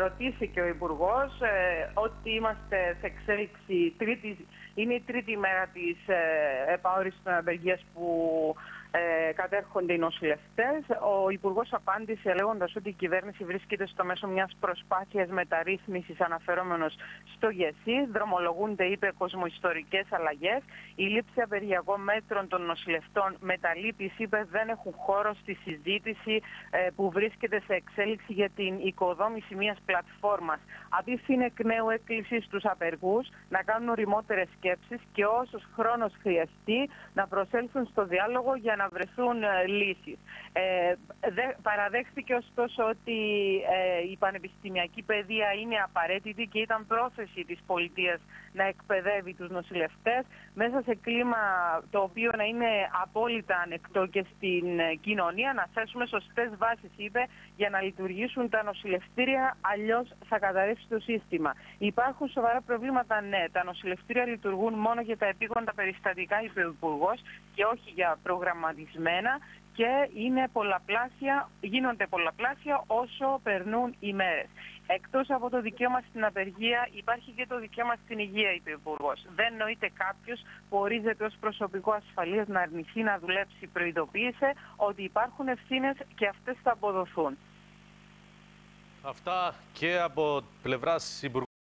ρωτήθηκε ο Υπουργός ότι είμαστε σε εξέλιξη. Είναι η τρίτη μέρα της επαόριστης αναπεργίας που κατέρχονται οι νοσηλευτές. Ο Υπουργός απάντησε λέγοντας ότι η κυβέρνηση βρίσκεται στο μέσο μιας προσπάθειας μεταρρύθμισης αναφερόμενος στο ΓΕΣΥ. Δρομολογούνται, είπε, κοσμοϊστορικές αλλαγές. Η λήψη απεργιακών μέτρων των νοσηλευτών με τα λύπης, είπε, δεν έχουν χώρο στη συζήτηση που βρίσκεται σε εξέλιξη για την οικοδόμηση μιας πλατφόρμας. Απίφθινε εκ νέου έκκληση στους απεργούς να κάνουν ωριμότερες σκέψεις και όσος χρόνος χρειαστεί να προσέλθουν στο διάλογο για να βρεθούν λύσεις. Παραδέχθηκε ωστόσο ότι η πανεπιστημιακή παιδεία είναι απαραίτητη και ήταν πρόθεση της πολιτείας να εκπαιδεύει τους νοσηλευτές μέσα σε κλίμα το οποίο να είναι απόλυτα ανεκτό και στην κοινωνία, να θέσουμε σωστές βάσεις, είπε, για να λειτουργήσουν τα νοσηλευτήρια, αλλιώς θα καταρρεύσει το σύστημα. Υπάρχουν σοβαρά προβλήματα, ναι. Τα νοσηλευτήρια λειτουργούν μόνο για τα επίγοντα περιστατικά, είπε ο Υπουργός, και όχι για προγραμματισμένα, και γίνονται πολλαπλάσια όσο περνούν οι μέρες. Εκτός από το δικαίωμα στην απεργία, υπάρχει και το δικαίωμα στην υγεία, είπε ο Υπουργός. Δεν νοείται κάποιος που ορίζεται ως προσωπικό ασφαλείας να αρνηθεί να δουλέψει. Προειδοποίησε ότι υπάρχουν ευθύνες και αυτές θα αποδοθούν. Αυτά και από πλευράς Υπουργού.